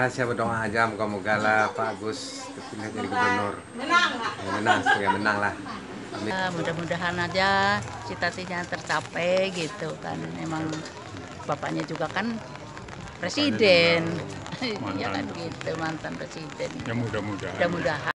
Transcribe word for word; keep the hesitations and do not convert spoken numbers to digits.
rahasia berdoa aja, moga-moga lah Pak Agus terpilih jadi gubernur. Menang nggak? Ya, menang, sebagai menang lah. Amin. Ya, mudah-mudahan aja cita-citanya tercapai gitu kan. Memang bapaknya juga kan presiden, ya kan gitu, mantan presiden. Ya mudah-mudahan. Mudah-mudahan.